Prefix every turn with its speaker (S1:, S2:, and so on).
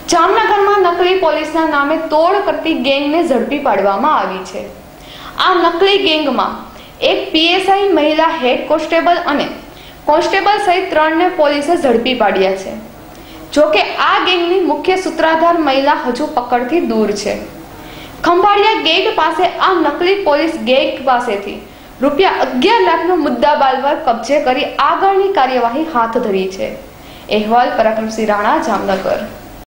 S1: જામનગરમાં નકલી પોલીસના નામે તોડ કરતી ગેંગને ઝડપી પાડવામાં આવી છે। આ નકલી ગેંગમાં એક પીએસઆઈ, મહિલા હેડ કોન્સ્ટેબલ અને કોન્સ્ટેબલ સહિત 3 ને પોલીસે ઝડપી પાડ્યા છે। જોકે આ ગેંગની મુખ્ય સૂત્રધાર મહિલા હજુ પકડથી દૂર છે। ખંભાળિયા ગેટ પાસે આ નકલી પોલીસ ગેંગ પાસેથી રૂપિયા 11 લાખનો મુદ્દામાલ કબજે કરી આગળની કાર્યવાહી હાથ ધરી છે। અહેવાલ પરાક્રમસિંહ રાણા, જામનગર।